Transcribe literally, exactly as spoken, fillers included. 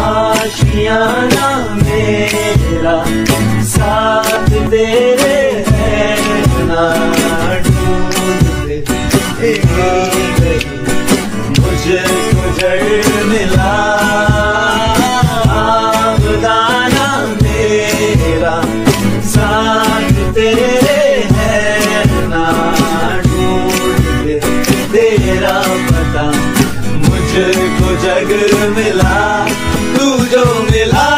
आशियाना मेरा साथ तेरे है ना ढूंढते मुझको जड़ मिला बदाना मेरा साथ तेरे है ना ढूंढते तेरा पता मुझको जग मिला तू जो मिला